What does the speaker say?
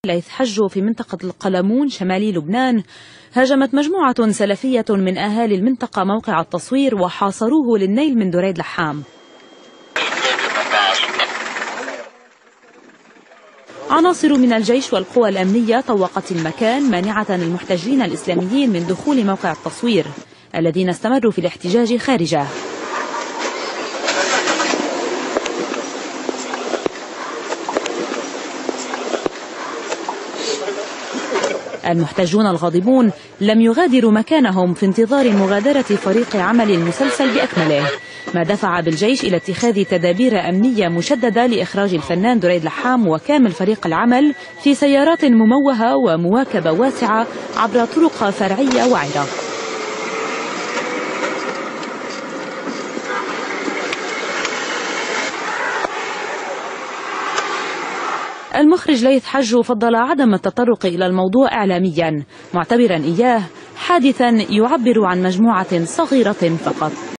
ليث حجو في منطقة القلمون شمالي لبنان. هاجمت مجموعة سلفية من أهالي المنطقة موقع التصوير وحاصروه للنيل من دريد لحام. عناصر من الجيش والقوى الأمنية طوقت المكان مانعة المحتجين الإسلاميين من دخول موقع التصوير الذين استمروا في الاحتجاج خارجه. المحتجون الغاضبون لم يغادروا مكانهم في انتظار مغادرة فريق عمل المسلسل بأكمله، ما دفع بالجيش إلى اتخاذ تدابير أمنية مشددة لإخراج الفنان دريد لحام وكامل فريق العمل في سيارات مموهة ومواكبة واسعة عبر طرق فرعية وعرة. المخرج ليث حجو فضل عدم التطرق إلى الموضوع إعلاميا، معتبرا إياه حادثا يعبر عن مجموعة صغيرة فقط.